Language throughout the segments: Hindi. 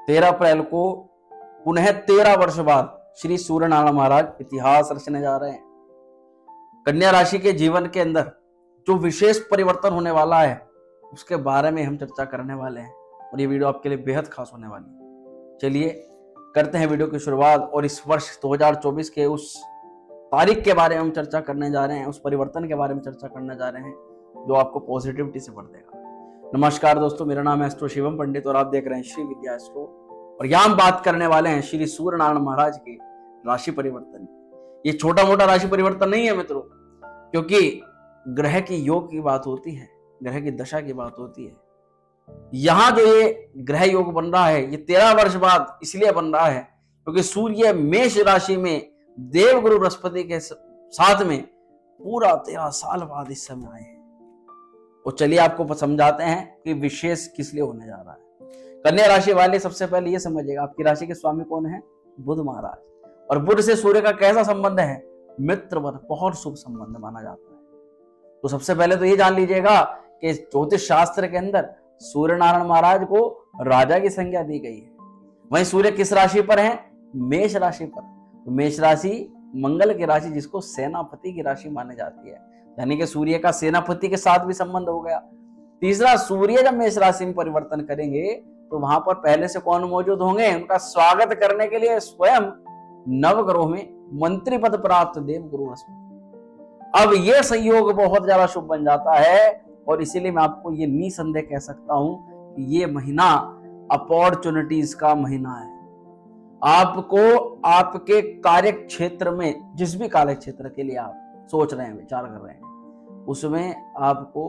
13 अप्रैल को पुनः 13 वर्ष बाद श्री सूर्य नारायण महाराज इतिहास रचने जा रहे हैं। कन्या राशि के जीवन के अंदर जो विशेष परिवर्तन होने वाला है उसके बारे में हम चर्चा करने वाले हैं और ये वीडियो आपके लिए बेहद खास होने वाली है। चलिए करते हैं वीडियो की शुरुआत और इस वर्ष 2024 के उस तारीख के बारे में हम चर्चा करने जा रहे हैं, उस परिवर्तन के बारे में चर्चा करने जा रहे हैं जो आपको पॉजिटिविटी से भर देगा। नमस्कार दोस्तों, मेरा नाम है एस्ट्रो शिवम पंडित और आप देख रहे हैं श्री विद्या एस्ट्रो और यहाँ हम बात करने वाले हैं श्री सूर्य नारायण महाराज के राशि परिवर्तन। ये छोटा मोटा राशि परिवर्तन नहीं है मित्रों, क्योंकि ग्रह की योग की बात होती है, ग्रह की दशा की बात होती है। यहाँ जो ये ग्रह योग बन रहा है ये 13 वर्ष बाद इसलिए बन रहा है क्योंकि सूर्य मेष राशि में देवगुरु बृहस्पति के साथ में पूरा 13 साल बाद इस समय आए हैं। तो चलिए आपको समझाते हैं कि विशेष किस लिए होने जा रहा है। कन्या राशि वाले सबसे पहले ये समझिएगा, आपकी राशि के स्वामी कौन है? बुध महाराज। और बुध से सूर्य का कैसा संबंध है? मित्रवत, बहुत शुभ संबंध माना जाता है। तो सबसे पहले तो ये जान लीजिएगा कि ज्योतिष शास्त्र के अंदर सूर्य नारायण महाराज को राजा की संज्ञा दी गई है। वहीं सूर्य किस राशि पर है? मेष राशि पर। तो मेष राशि मंगल की राशि, जिसको सेनापति की राशि मानी जाती है, यानी कि सूर्य का सेनापति के साथ भी संबंध हो गया। तीसरा, सूर्य जब मेष राशि में परिवर्तन करेंगे तो वहां पर पहले से कौन मौजूद होंगे? उनका स्वागत करने के लिए स्वयं नवग्रह में मंत्री पद प्राप्त देवगुरु बृहस्पति। अब यह संयोग बहुत ज्यादा शुभ बन जाता है और इसीलिए मैं आपको ये निसंदेह कह सकता हूं कि ये महीना अपॉर्चुनिटीज का महीना है। आपको आपके कार्य क्षेत्र में, जिस भी कार्य क्षेत्र के लिए आप सोच रहे हैं, विचार कर रहे हैं, उसमें आपको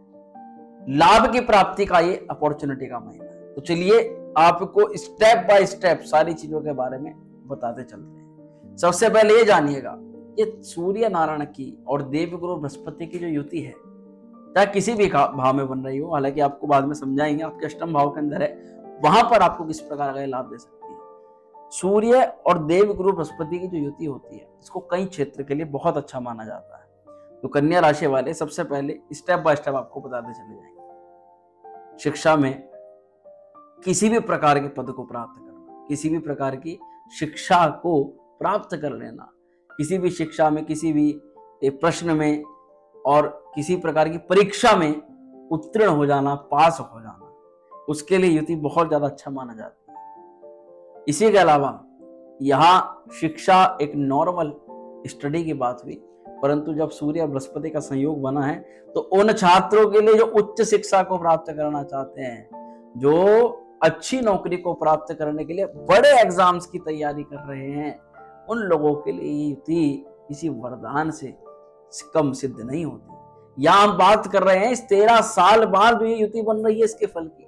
लाभ की प्राप्ति का ये अपॉर्चुनिटी का महीना है। तो चलिए आपको स्टेप बाय स्टेप सारी चीजों के बारे में बताते चलते हैं। सबसे पहले ये जानिएगा, ये सूर्य नारायण की और देवगुरु बृहस्पति की जो युति है, चाहे किसी भी भाव में बन रही हो, हालांकि आपको बाद में समझाएंगे, आपके अष्टम भाव के अंदर है, वहां पर आपको किस प्रकार का लाभ दे सकती है। सूर्य और देवगुरु बृहस्पति की जो युति होती है, इसको कई क्षेत्र के लिए बहुत अच्छा माना जाता है। तो कन्या राशि वाले सबसे पहले स्टेप बाय स्टेप आपको बताते चले जाएंगे। शिक्षा में किसी भी प्रकार के पद को प्राप्त करना, किसी भी प्रकार की शिक्षा को प्राप्त कर लेना, किसी भी शिक्षा में, किसी भी प्रश्न में और किसी प्रकार की परीक्षा में उत्तीर्ण हो जाना, पास हो जाना, उसके लिए युति बहुत ज्यादा अच्छा माना जाता है। इसी के अलावा यहाँ शिक्षा एक नॉर्मल स्टडी की बात हुई, परंतु जब सूर्य और बृहस्पति का संयोग बना है तो उन छात्रों के लिए जो उच्च शिक्षा को प्राप्त करना चाहते हैं, जो अच्छी नौकरी को प्राप्त करने के लिए बड़े एग्जाम्स की तैयारी कर रहे हैं, उन लोगों के लिए ये युति किसी वरदान से कम सिद्ध नहीं होती। यहां हम बात कर रहे हैं इस 13 साल बाद ये युति बन रही है इसके फल की।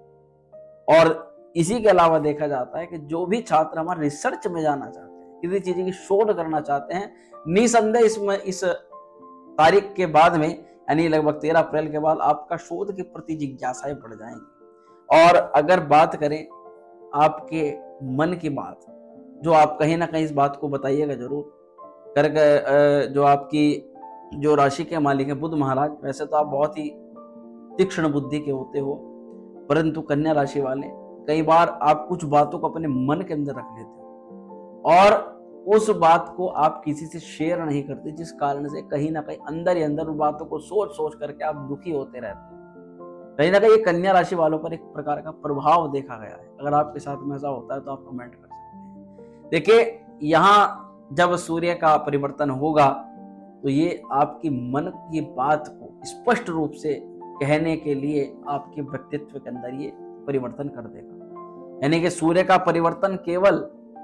और इसी के अलावा देखा जाता है कि जो भी छात्र हमारे रिसर्च में जाना चाहते हैं, किसी चीज की शोध करना चाहते हैं, निसंदेह इसमें इस तारीख के बाद में, यानी लगभग 13 अप्रैल के बाद आपका शोध के प्रति जिज्ञासाएं बढ़ जाएंगी। और अगर बात करें आपके मन की बात, जो आप कहीं ना कहीं इस बात को बताइएगा जरूर करके, जो आपकी जो राशि के मालिक है बुध महाराज, वैसे तो आप बहुत ही तीक्ष्ण बुद्धि के होते हो, परंतु कन्या राशि वाले कई बार आप कुछ बातों को अपने मन के अंदर रख लेते हो और उस बात को आप किसी से शेयर नहीं करते, जिस कारण से कहीं ना कहीं अंदर ही अंदर उन बातों को सोच सोच करके आप दुखी होते रहते हो। कहीं ना कहीं ये कन्या राशि वालों पर एक प्रकार का प्रभाव देखा गया है। अगर आपके साथ में ऐसा होता है तो आप कमेंट कर सकते हैं। देखिए, यहाँ जब सूर्य का परिवर्तन होगा तो ये आपकी मन की बात को स्पष्ट रूप से कहने के लिए आपके व्यक्तित्व के अंदर ये परिवर्तन कर देगा। यानी कि सूर्य का परिवर्तन केवल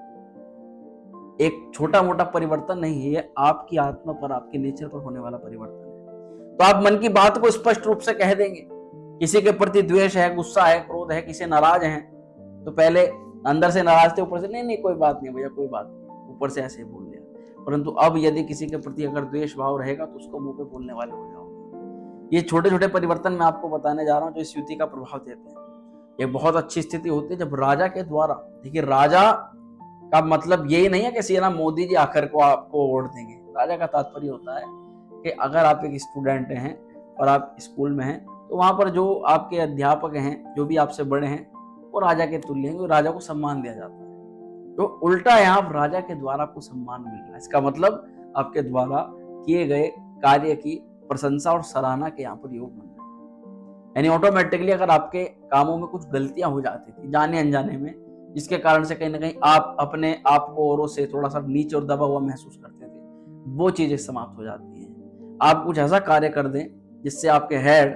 एक छोटा मोटा परिवर्तन नहीं है, ये आपकी आत्मा पर, आपके नेचर पर होने वाला परिवर्तन है। तो आप मन की बात को स्पष्ट रूप से कह देंगे। किसी के प्रति द्वेष है, गुस्सा है, क्रोध है, किसी नाराज हैं, तो पहले अंदर से नाराज थे, ऊपर से नहीं कोई बात नहीं भैया, कोई बात नहीं, ऊपर से ऐसे बोल दिया। परंतु अब यदि किसी के प्रति अगर द्वेष भाव रहेगा तो उसको मुंह पे बोलने वाले हो जाओगे। ये छोटे छोटे परिवर्तन मैं आपको बताने जा रहा हूँ जो इस युति का प्रभाव देते हैं। ये बहुत अच्छी स्थिति होती है जब राजा के द्वारा, देखिए राजा का मतलब यही नहीं है कि सीधा मोदी जी आकर को आपको वोट देंगे। राजा का तात्पर्य होता है कि अगर आप एक स्टूडेंट हैं और आप स्कूल में हैं तो वहां पर जो आपके अध्यापक हैं, जो भी आपसे बड़े हैं, वो राजा के तुल्य हैं, राजा को सम्मान दिया जाता है। तो उल्टा यहाँ राजा के द्वारा आपको सम्मान मिल रहा है, इसका मतलब आपके द्वारा किए गए कार्य की प्रशंसा और सराहना के यहाँ पर योग बन रहे हैं। यानी ऑटोमेटिकली अगर आपके कामों में कुछ गलतियां हो जाती थी जाने अनजाने में, जिसके कारण से कहीं ना कहीं आप अपने आप को औरों से थोड़ा सा नीचे और दबा हुआ महसूस करते थे, वो चीजें समाप्त हो जाती हैं। आप कुछ ऐसा कार्य कर दें जिससे आपके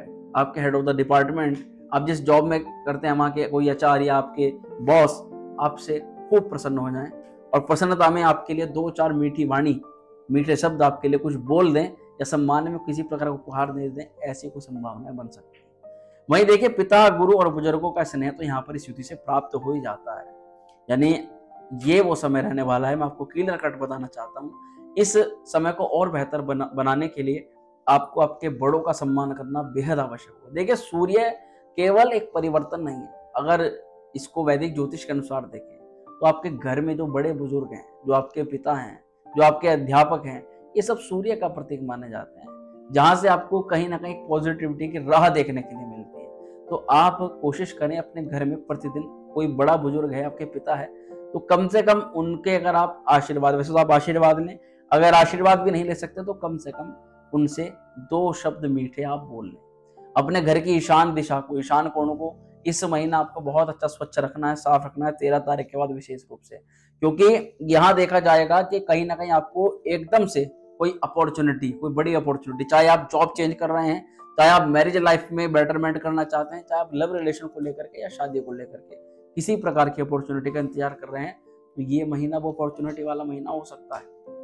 हेड ऑफ द डिपार्टमेंट, आप जिस जॉब में करते हैं वहाँ के कोई एचआर या आपके बॉस आपसे खूब प्रसन्न हो जाएं और प्रसन्नता में आपके लिए 2-4 मीठी वाणी, मीठे शब्द आपके लिए कुछ बोल दें या सम्मान में किसी प्रकार का उपहार दे दें, ऐसी कोई संभावना बन सकती है। वहीं देखिए, पिता, गुरु और बुजुर्गों का स्नेह तो यहाँ पर इस युति से प्राप्त हो ही जाता है। यानी ये वो समय रहने वाला है, मैं आपको क्लियर कट बताना चाहता हूँ। इस समय को और बेहतर बनाने के लिए आपको आपके बड़ों का सम्मान करना बेहद आवश्यक है। देखिए, सूर्य केवल एक परिवर्तन नहीं है। अगर इसको वैदिक ज्योतिष के अनुसार देखें तो आपके घर में जो बड़े बुजुर्ग हैं, जो आपके पिता हैं, जो आपके अध्यापक हैं, ये सब सूर्य का प्रतीक माने जाते हैं, जहां से आपको कहीं ना कहीं पॉजिटिविटी की राह देखने के लिए मिलती है। तो आप कोशिश करें अपने घर में प्रतिदिन कोई बड़ा बुजुर्ग है, आपके पिता है, तो कम से कम उनके अगर आप आशीर्वाद, वैसे तो आप आशीर्वाद लें, अगर आशीर्वाद भी नहीं ले सकते तो कम से कम उनसे 2 शब्द मीठे आप बोल लें। अपने घर की ईशान दिशा को, ईशान कोणों को इस महीना आपको बहुत अच्छा स्वच्छ रखना है, साफ रखना है 13 तारीख के बाद विशेष रूप से, क्योंकि यहाँ देखा जाएगा कि कहीं ना कहीं आपको एकदम से कोई अपॉर्चुनिटी, कोई बड़ी अपॉर्चुनिटी, चाहे आप जॉब चेंज कर रहे हैं, चाहे आप मैरिज लाइफ में बेटरमेंट करना चाहते हैं, चाहे आप लव रिलेशन को लेकर के या शादी को लेकर के किसी प्रकार की अपॉर्चुनिटी का इंतजार कर रहे हैं, तो ये महीना वो अपॉर्चुनिटी वाला महीना हो सकता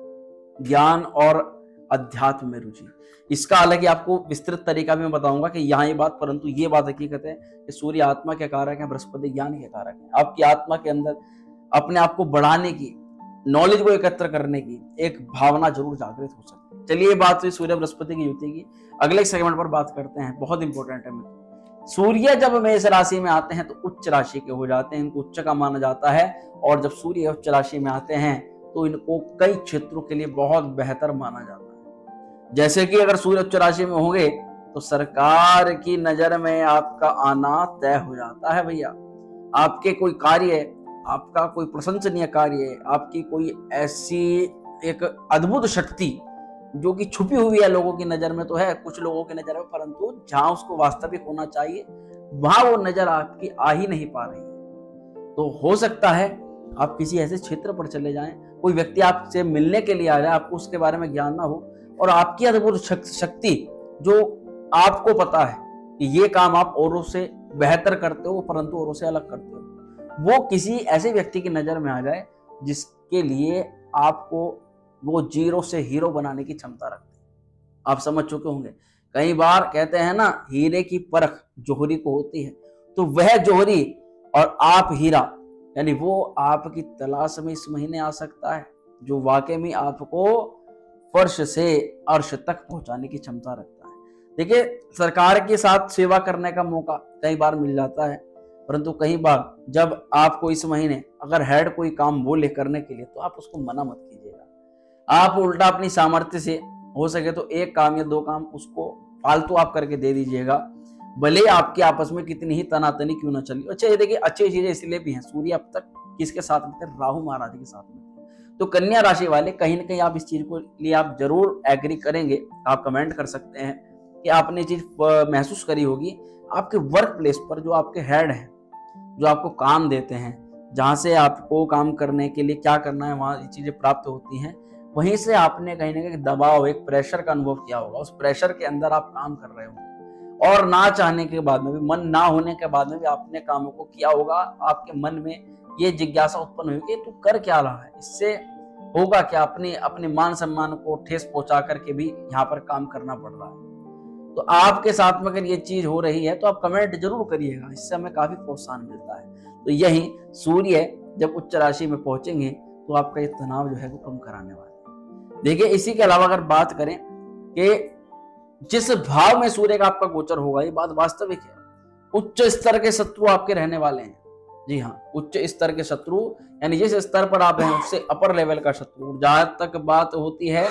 है। ज्ञान और अध्यात्म में रुचि, इसका हालांकि आपको विस्तृत तरीका में बताऊंगा कि यहाँ ये बात, परंतु ये बात हकीकत है कि सूर्य आत्मा के कारक है, बृहस्पति ज्ञान के कारक है। आपकी आत्मा के अंदर अपने आप को बढ़ाने की, नॉलेज को एकत्र करने की एक भावना जरूर जागृत हो सकती है। चलिए, बात हुई सूर्य बृहस्पति की युति की, अगले सेगमेंट पर बात करते हैं, बहुत इंपॉर्टेंट है मित्रों। सूर्य जब मेष राशि में आते हैं तो उच्च राशि के हो जाते हैं, इनको उच्च का माना जाता है, और जब सूर्य उच्च राशि में आते हैं तो इनको कई क्षेत्रों के लिए बहुत बेहतर माना जाता है। जैसे कि अगर सूर्य उच्च राशि में होंगे तो सरकार की नजर में आपका आना तय हो जाता है भैया। आपके कोई कार्य, आपका कोई प्रशंसनीय कार्य, आपकी कोई ऐसी एक अद्भुत शक्ति जो कि छुपी हुई है, लोगों की नजर में तो है, कुछ लोगों की नजर में, परंतु जहां उसको वास्तविक होना चाहिए वहां वो नजर आपकी आ ही नहीं पा रही है। तो हो सकता है आप किसी ऐसे क्षेत्र पर चले जाएं, कोई व्यक्ति आपसे मिलने के लिए आ जाए, आपको उसके बारे में ज्ञान ना हो, और आपकी अद्भुत शक्ति जो आपको पता है कि ये काम आप औरों से बेहतर करते हो परंतु औरों से अलग करते हो, वो किसी ऐसे व्यक्ति की नजर में आ जाए जिसके लिए आपको वो जीरो से हीरो बनाने की क्षमता रखते हैं। आप समझ चुके होंगे, कई बार कहते हैं ना, हीरे की परख जोहरी को होती है, तो वह जोहरी और आप हीरा, यानी वो आपकी तलाश में इस महीने आ सकता है, जो वाकई में आपको फर्श से अर्श तक पहुंचाने की क्षमता रखता है। देखिए, सरकार के साथ सेवा करने का मौका कई बार मिल जाता है, परंतु कई बार जब आपको इस महीने अगर हेड कोई काम बोले करने के लिए तो आप उसको मना मत कीजिएगा। आप उल्टा अपनी सामर्थ्य से हो सके तो 1 काम या 2 काम उसको फालतू आप करके दे दीजिएगा, भले आपके आपस में कितनी ही तनातनी क्यों ना चली। अच्छा, ये देखिए, अच्छी चीजें इसलिए भी हैं, सूर्य अब तक किसके साथ में थे? राहु महाराज के साथ में थे। तो कन्या राशि वाले कहीं ना कहीं आप इस चीज को लिए आप जरूर एग्री करेंगे, आप कमेंट कर सकते हैं कि आपने चीज महसूस करी होगी। आपके वर्क प्लेस पर जो आपके हेड हैं, जो आपको काम देते हैं, जहां से आपको काम करने के लिए क्या करना है वहां ये चीजें प्राप्त होती हैं, वहीं से आपने कहीं ना कहीं दबाव, एक प्रेशर का अनुभव किया होगा। उस प्रेशर के अंदर आप काम कर रहे होंगे और ना चाहने के बाद में भी, मन ना होने के बाद में भी आपने कामों को किया होगा। आपके मन में ये जिज्ञासा उत्पन्न हुई कि तू कर क्या रहा है, इससे होगा क्या, अपने मान सम्मान को ठेस पहुंचा करके भी यहाँ पर काम करना पड़ रहा है। तो आपके साथ में अगर ये चीज हो रही है तो आप कमेंट जरूर करिएगा, इससे हमें काफी प्रोत्साहन मिलता है। तो यही सूर्य जब उच्च राशि में पहुंचेंगे तो आपका ये तनाव जो है वो कम कराने वाले हैं। देखिए, इसी के अलावा अगर बात करें कि जिस भाव में सूर्य का आपका गोचर होगा, ये बात वास्तविक है, उच्च स्तर के शत्रु आपके रहने वाले हैं। जी हाँ, उच्च स्तर के शत्रु, यानी जिस स्तर पर आप हैं उससे अपर लेवल का शत्रु। जहां तक बात होती है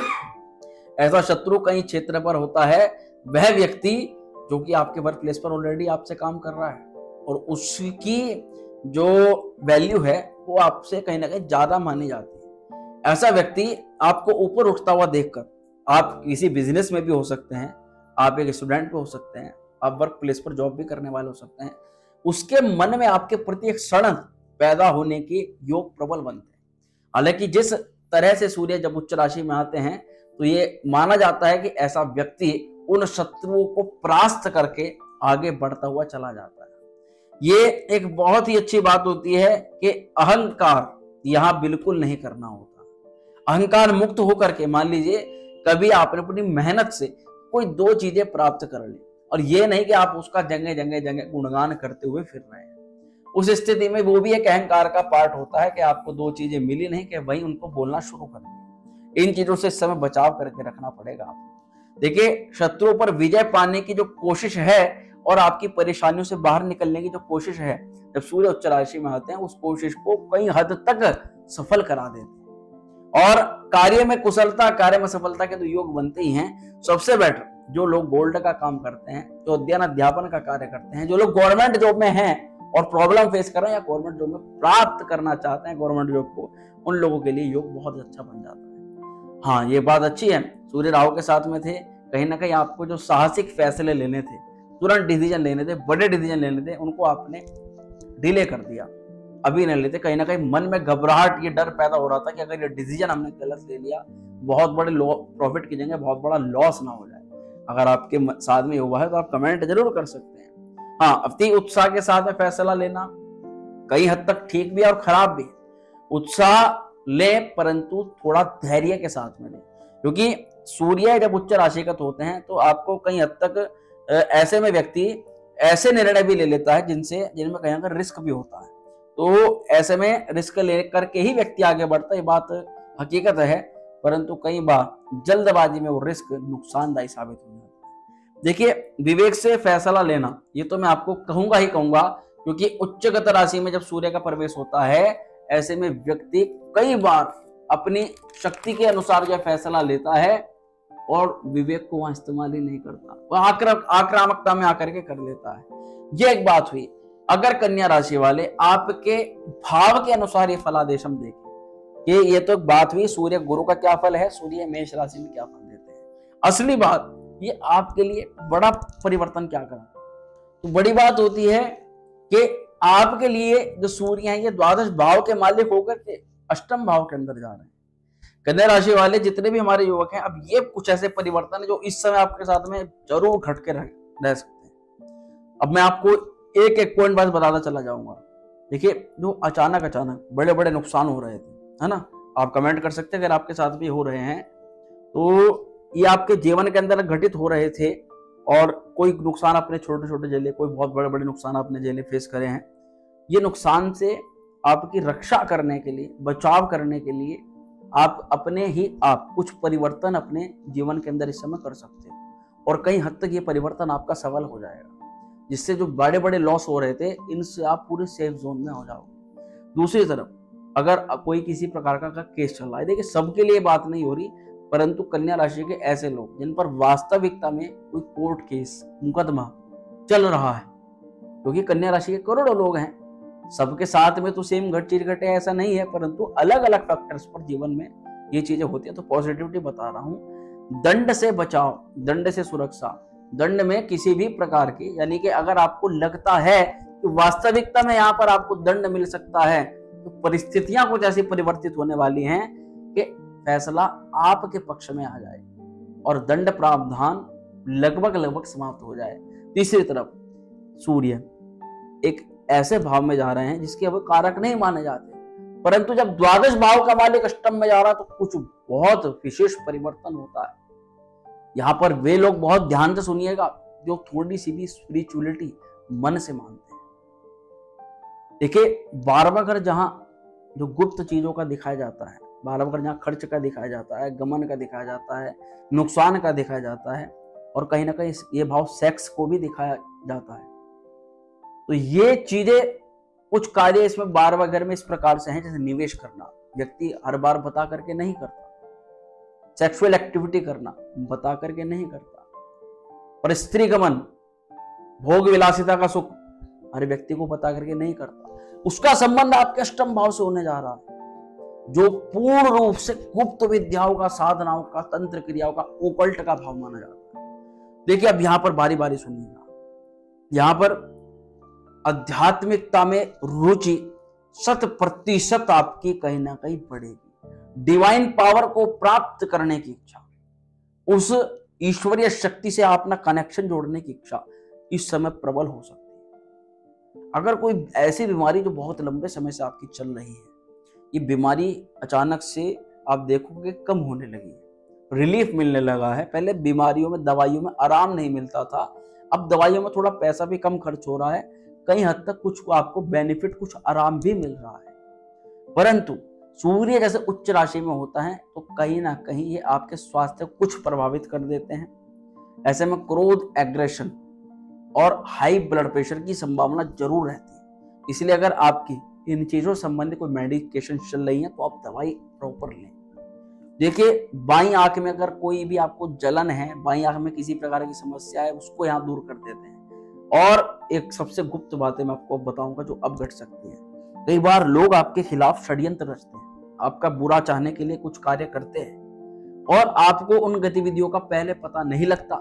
ऐसा शत्रु कई क्षेत्र पर होता है, वह व्यक्ति जो कि आपके वर्क प्लेस पर ऑलरेडी आपसे काम कर रहा है, और उसकी जो वैल्यू है वो आपसे कहीं ना कहीं ज्यादा मानी जाती है। ऐसा व्यक्ति आपको ऊपर उठता हुआ देखकर, आप किसी बिजनेस में भी हो सकते हैं, आप एक स्टूडेंट भी हो सकते हैं, आप वर्क प्लेस पर जॉब भी करने वाले हो सकते हैं, उसके मन में आपके प्रति एक सड़न पैदा होने के योग प्रबल बनते हैं। हालांकि जिस तरह से सूर्य जब उच्च राशि में आते हैं तो ये माना जाता है कि ऐसा व्यक्ति उन शत्रुओं को परास्त करके आगे बढ़ता हुआ चला जाता है। ये एक बहुत ही अच्छी बात होती है कि अहंकार यहां बिल्कुल नहीं करना होता। अहंकार मुक्त होकर के मान लीजिए कभी आपने अपनी मेहनत से कोई दो चीजें प्राप्त कर ली और ये नहीं कि आप उसका जगह जगह जगह गुणगान करते हुए फिर रहे हैं। उस स्थिति में वो भी एक अहंकार का पार्ट होता है कि आपको दो चीजें मिली नहीं कि वही उनको बोलना शुरू कर दिया। इन चीजों से इस समय बचाव करके रखना पड़ेगा आपको। देखिए, शत्रुओं पर विजय पाने की जो कोशिश है और आपकी परेशानियों से बाहर निकलने की जो कोशिश है, जब सूर्य उच्च राशि में आते हैं उस कोशिश को कई हद तक सफल करा देते हैं। और कार्य में कुशलता, कार्य में सफलता के तो योग बनते ही हैं। सबसे बेटर जो लोग गोल्ड का काम करते हैं, जो अध्ययन अध्यापन का कार्य करते हैं, जो लोग गवर्नमेंट जॉब में हैं और प्रॉब्लम फेस कर रहे हैं या गवर्नमेंट जॉब में प्राप्त करना चाहते हैं गवर्नमेंट जॉब को, उन लोगों के लिए योग बहुत अच्छा बन जाता है। हाँ, ये बात अच्छी है, सूर्य राहु के साथ में थे, कहीं ना कहीं आपको जो साहसिक फैसले लेने थे, तुरंत डिसीजन लेने थे, बड़े डिसीजन लेने थे, उनको आपने डिले कर दिया, अभी नहीं लेते। कहीं ना कहीं मन में घबराहट, ये डर पैदा हो रहा था कि अगर ये डिसीजन हमने गलत ले लिया, बहुत बड़े प्रॉफिट की जगह बहुत बड़ा लॉस ना हो जाए। अगर आपके साथ में हुआ है तो आप कमेंट जरूर कर सकते हैं। हाँ, अति उत्साह के साथ में फैसला लेना कई हद तक ठीक भी है और खराब भी है। उत्साह ले परंतु थोड़ा धैर्य के साथ में ले, क्योंकि सूर्य जब उच्च राशिगत होते हैं तो आपको कई हद तक ऐसे में व्यक्ति ऐसे निर्णय भी ले लेता है जिनमें कहीं ना रिस्क भी होता है। तो ऐसे में रिस्क लेकर के ही व्यक्ति आगे बढ़ता है, ये बात हकीकत है। परंतु कई बार जल्दबाजी में वो रिस्क नुकसानदायी साबित हो जाता है। देखिए, विवेक से फैसला लेना, ये तो मैं आपको कहूंगा ही कहूंगा, क्योंकि उच्चगत राशि में जब सूर्य का प्रवेश होता है, ऐसे में व्यक्ति कई बार अपनी शक्ति के अनुसार जो फैसला लेता है और विवेक को वहां इस्तेमाल ही नहीं करता, वह आक्रामकता में आकर के कर लेता है। ये एक बात हुई। अगर कन्या राशि वाले आपके भाव के अनुसार ये फलादेश हम देखें, ये तो एक बात हुई, सूर्य गुरु का क्या फल है, सूर्य मेष राशि में क्या फल देते हैं। असली बात ये आपके लिए बड़ा परिवर्तन क्या करा, तो बड़ी बात होती है कि आपके लिए जो सूर्य है ये द्वादश भाव के मालिक होकर के अष्टम भाव के अंदर जा रहे हैं। कन्या राशि वाले जितने भी हमारे युवक हैं, अब ये कुछ ऐसे परिवर्तन है जो इस समय आपके साथ में जरूर घट के रह सकते हैं। अब मैं आपको एक एक पॉइंट बात बताता चला जाऊंगा। देखिए, जो अचानक बड़े बड़े नुकसान हो रहे थे, है ना, आप कमेंट कर सकते हैं अगर आपके साथ भी हो रहे हैं, तो ये आपके जीवन के अंदर घटित हो रहे थे और कोई नुकसान आपने छोटे छोटे झेले, कोई बहुत बड़े बड़े नुकसान आपने झेले फेस करे हैं। ये नुकसान से आपकी रक्षा करने के लिए, बचाव करने के लिए आप अपने ही आप कुछ परिवर्तन अपने जीवन के अंदर इस समय कर सकते हो और कई हद तक ये परिवर्तन आपका सफल हो जाएगा, जिससे जो बड़े बड़े लॉस हो रहे थे इनसे आप पूरे सेफ जोन में हो जाओगे। दूसरी तरफ अगर कोई किसी प्रकार का केस चल रहा है, देखिए सबके लिए बात नहीं हो रही, परंतु कन्या राशि के ऐसे लोग जिन पर वास्तविकता में कोई कोर्ट केस मुकदमा चल रहा है, क्योंकि कन्या राशि के करोड़ों लोग हैं, सबके साथ में तो सेम चीज घटे ऐसा नहीं है, परंतु अलग अलग फैक्टर्स पर जीवन में ये चीजें होती है। तो पॉजिटिविटी बता रहा हूं, दंड से बचाव, दंड से सुरक्षा, दंड में किसी भी प्रकार की, यानी कि अगर आपको लगता है कि वास्तविकता में यहाँ पर आपको दंड मिल सकता है, तो परिस्थितियां कुछ ऐसी परिवर्तित होने वाली हैं कि फैसला आपके पक्ष में आ जाए और दंड प्रावधान लगभग समाप्त हो जाए। तीसरी तरफ सूर्य एक ऐसे भाव में जा रहे हैं जिसके अब कारक नहीं माने जाते, परंतु जब द्वादश भाव का मालिक अष्टम में जा रहा है तो कुछ बहुत विशेष परिवर्तन होता है। यहाँ पर वे लोग बहुत ध्यान से सुनिएगा जो थोड़ी सी भी स्पिरिचुअलिटी मन से मानते हैं। देखिए, 12वां घर जहां जो गुप्त चीजों का दिखाया जाता है, 12वां घर जहां खर्च का दिखाया जाता है, गमन का दिखाया जाता है, नुकसान का दिखाया जाता है, और कहीं ना कहीं ये भाव सेक्स को भी दिखाया जाता है। तो ये चीजें कुछ कार्य इसमें 12वां घर में इस प्रकार से हैं, जैसे निवेश करना, व्यक्ति हर बार बता करके नहीं करता, सेक्सुअल एक्टिविटी करना बता करके नहीं करता, पर स्त्री गमन, भोग विलासिता का सुख हर व्यक्ति को बता करके नहीं करता। उसका संबंध आपके अष्टम भाव से होने जा रहा है, जो पूर्ण रूप से गुप्त विद्याओं का, साधनाओं का, तंत्र क्रियाओं का, ओकल्ट का भाव माना जाता है। देखिए अब यहां पर बारी बारी सुनिएगा, यहां पर आध्यात्मिकता में रुचि 100% आपकी कहीं ना कहीं बढ़ेगी। डिवाइन पावर को प्राप्त करने की इच्छा, उस ईश्वरीय शक्ति से अपना कनेक्शन जोड़ने की इच्छा इस समय प्रबल हो सकती है। अगर कोई ऐसी बीमारी जो बहुत लंबे समय से आपकी चल रही है, ये बीमारी अचानक से आप देखोगे कम होने लगी है, रिलीफ मिलने लगा है। पहले बीमारियों में, दवाइयों में आराम नहीं मिलता था, अब दवाइयों में थोड़ा पैसा भी कम खर्च हो रहा है, कहीं हद तक कुछ आपको बेनिफिट, कुछ आराम भी मिल रहा है। परंतु सूर्य जैसे उच्च राशि में होता है तो कहीं ना कहीं ये आपके स्वास्थ्य को कुछ प्रभावित कर देते हैं। ऐसे में क्रोध, एग्रेशन और हाई ब्लड प्रेशर की संभावना जरूर रहती है। इसलिए अगर आपकी इन चीजों से संबंधित कोई मेडिकेशन चल रही है तो आप दवाई प्रॉपर लें। देखिए बाईं आंख में अगर कोई भी आपको जलन है, बाईं आंख में किसी प्रकार की समस्या है, उसको यहाँ दूर कर देते हैं। और एक सबसे गुप्त बातें मैं आपको बताऊंगा जो अब घट सकती है। कई बार लोग आपके खिलाफ षड्यंत्र रचते हैं, आपका बुरा चाहने के लिए कुछ कार्य करते हैं और आपको उन गतिविधियों का पहले पता नहीं लगता,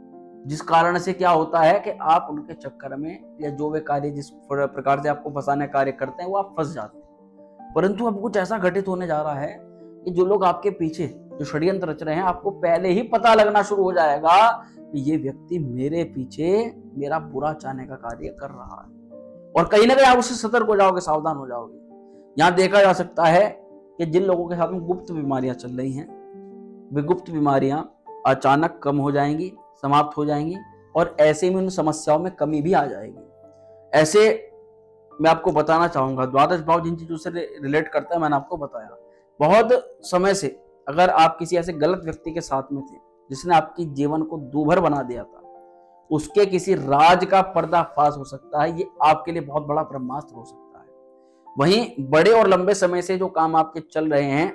जिस कारण से क्या होता है कि आप उनके चक्कर में, या जो वे कार्य जिस प्रकार से आपको फंसाने कार्य करते हैं वो आप फंस जाते हैं। परंतु अब कुछ ऐसा घटित होने जा रहा है कि जो लोग आपके पीछे जो षड्यंत्र रच रहे हैं, आपको पहले ही पता लगना शुरू हो जाएगा कि ये व्यक्ति मेरे पीछे मेरा बुरा चाहने का कार्य कर रहा है। और कहीं ना कहीं आप उससे सतर्क हो जाओगे, सावधान हो जाओगे। यहाँ देखा जा सकता है कि जिन लोगों के साथ में गुप्त बीमारियां चल रही हैं, वे गुप्त बीमारियां अचानक कम हो जाएंगी, समाप्त हो जाएंगी, और ऐसे में उन समस्याओं में कमी भी आ जाएगी। ऐसे मैं आपको बताना चाहूंगा, द्वादश भाव जिन चीजों से रिलेट करता है मैंने आपको बताया। बहुत समय से अगर आप किसी ऐसे गलत व्यक्ति के साथ में थे जिसने आपकी जीवन को दूभर बना दिया था, उसके किसी राज का पर्दाफाश हो सकता है। ये आपके लिए बहुत बड़ा ब्रह्मास्त्र हो सकता है। वहीं बड़े और लंबे समय से जो काम आपके चल रहे हैं,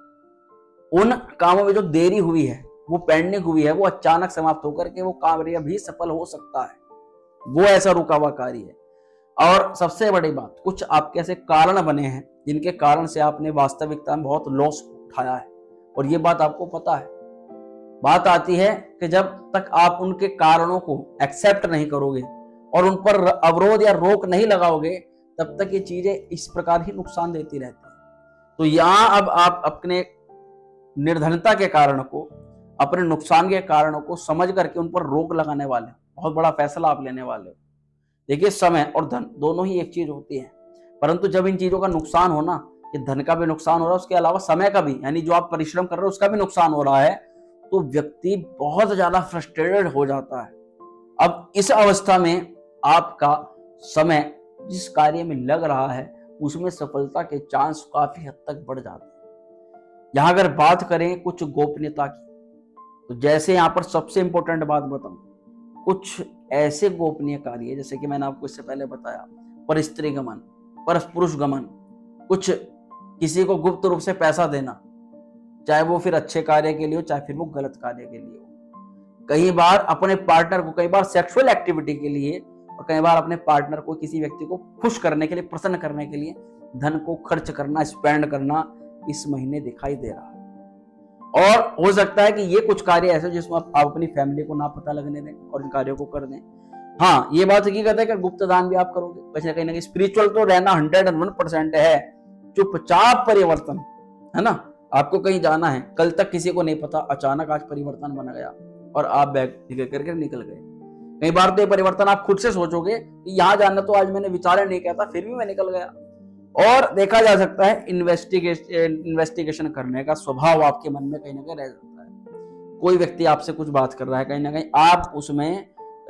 उन कामों में जो देरी हुई है, वो पेंडिंग हुई है, वो अचानक समाप्त होकर के वो कार्य भी सफल हो सकता है। वो ऐसा रुका हुआ कार्य है। और सबसे बड़ी बात, कुछ आपके ऐसे कारण बने हैं जिनके कारण से आपने वास्तविकता में बहुत लॉस उठाया है, और ये बात आपको पता है। बात आती है कि जब तक आप उनके कारणों को एक्सेप्ट नहीं करोगे और उन पर अवरोध या रोक नहीं लगाओगे, तब तक ये चीजें इस प्रकार ही नुकसान देती रहती है। तो यहां अब आप अपने निर्धनता के कारण को, अपने नुकसान के कारणों को समझ करके उन पर रोक लगाने वाले, बहुत बड़ा फैसला आप लेने वाले हो। देखिए समय और धन दोनों ही एक चीज होती है, परंतु जब इन चीजों का नुकसान होना, कि धन का भी नुकसान हो रहा है, उसके अलावा समय का भी, यानी जो आप परिश्रम कर रहे हो उसका भी नुकसान हो रहा है, तो व्यक्ति बहुत ज्यादा फ्रस्ट्रेटेड हो जाता है। अब इस अवस्था में आपका समय जिस कार्य में लग रहा है उसमें सफलता के चांस काफी हद तक बढ़ जाते हैं। यहां अगर बात करें कुछ गोपनीयता की, तो जैसे यहां पर सबसे इंपॉर्टेंट बात बताऊं, कुछ ऐसे गोपनीय कार्य जैसे कि मैंने आपको इससे पहले बताया, पर स्त्री गमन, पर पुरुष गमन, कुछ किसी को गुप्त रूप से पैसा देना, चाहे वो फिर अच्छे कार्य के लिए हो, चाहे फिर वो गलत कार्य के लिए हो। कई बार अपने पार्टनर को, कई बार सेक्सुअल एक्टिविटी के लिए, और कई बार अपने पार्टनर को, किसी व्यक्ति को खुश करने के लिए, प्रसन्न करने के लिए धन को खर्च करना, स्पेंड करना इस महीने दिखाई दे रहा है। और हो सकता है कि ये कुछ कार्य ऐसे जिसमें आप अपनी फैमिली को ना पता लगने दें और इन कार्यों को कर दें। हाँ, ये बात हकीकत है कि गुप्त दान भी आप करोगे, वैसे कहीं ना कहीं स्पिरिचुअल तो रहना 101% है। चुपचाप परिवर्तन है ना, आपको कहीं जाना है, कल तक किसी को नहीं पता, अचानक आज परिवर्तन बन गया और आप बैग निकल करके निकल गए। कई बार तो ये परिवर्तन आप खुद से सोचोगे कि यहाँ जाना तो आज मैंने विचार नहीं किया था, फिर भी मैं निकल गया। और देखा जा सकता है इन्वेस्टिगेशन करने का स्वभाव आपके मन में कहीं ना कहीं रह जाता है। कोई व्यक्ति आपसे कुछ बात कर रहा है, कहीं ना कहीं आप उसमें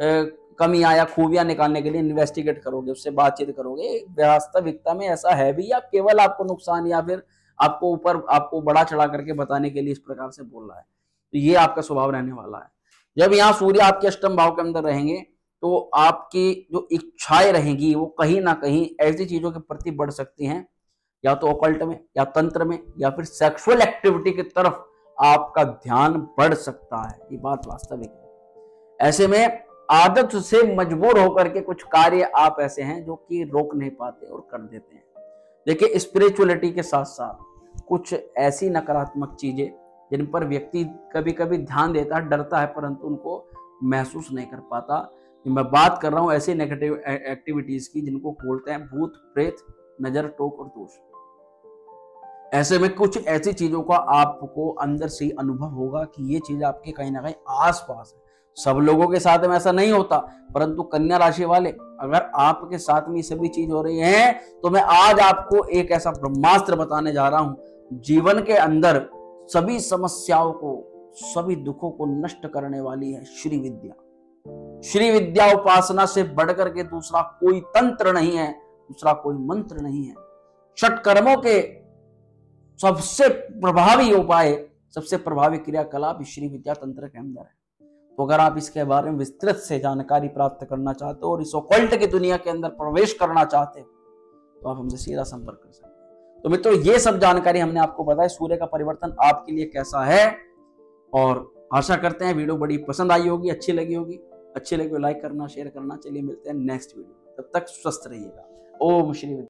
कमियां या खूबियां निकालने के लिए इन्वेस्टिगेट करोगे, उससे बातचीत करोगे। वास्तविकता में ऐसा है भी, या केवल आपको नुकसान या फिर आपको ऊपर, आपको बड़ा चढ़ा करके बताने के लिए इस प्रकार से बोल रहा है। तो ये आपका स्वभाव रहने वाला है। जब यहाँ सूर्य आपके अष्टम भाव के अंदर रहेंगे तो आपकी जो इच्छाएं रहेंगी वो कहीं ना कहीं ऐसी चीजों के प्रति बढ़ सकती हैं, या तो ऑकल्ट में, या तंत्र में, या फिर सेक्सुअल एक्टिविटी की तरफ आपका ध्यान बढ़ सकता है। ये बात वास्तविक है। ऐसे में आदत से मजबूर होकर के कुछ कार्य आप ऐसे हैं जो कि रोक नहीं पाते और कर देते हैं। देखिए, स्पिरिचुअलिटी के साथ साथ कुछ ऐसी नकारात्मक चीजें जिन पर व्यक्ति कभी कभी ध्यान देता है, डरता है, परंतु उनको महसूस नहीं कर पाता। मैं बात कर रहा हूं ऐसी नेगेटिव एक्टिविटीज की जिनको बोलते हैं भूत, प्रेत, नजर, टोक और दोष। ऐसे में कुछ ऐसी चीजों का आपको अंदर से अनुभव होगा कि ये चीज आपके कहीं ना कहीं आसपास है। सब लोगों के साथ में ऐसा नहीं होता, परंतु कन्या राशि वाले, अगर आपके साथ में ये सभी चीज हो रही है तो मैं आज आपको एक ऐसा ब्रह्मास्त्र बताने जा रहा हूं, जीवन के अंदर सभी समस्याओं को, सभी दुखों को नष्ट करने वाली है श्री विद्या। श्री विद्या उपासना से बढ़कर के दूसरा कोई तंत्र नहीं है, दूसरा कोई मंत्र नहीं है। षट कर्मों के सबसे प्रभावी उपाय, सबसे प्रभावी क्रियाकलाप श्री विद्या तंत्र के अंदर है। तो अगर आप इसके बारे में विस्तृत से जानकारी प्राप्त करना चाहते हो और इस ऑकल्ट की दुनिया के अंदर प्रवेश करना चाहते हो तो आप हमसे सीधा संपर्क कर सकते हैं। तो मित्रों, ये सब जानकारी हमने आपको बताया, सूर्य का परिवर्तन आपके लिए कैसा है, और आशा करते हैं वीडियो बड़ी पसंद आई होगी, अच्छी लगी होगी। अच्छी लगी तो लाइक करना, शेयर करना। चलिए मिलते हैं नेक्स्ट वीडियो, तब तक स्वस्थ रहिएगा। ओम श्री विद्या।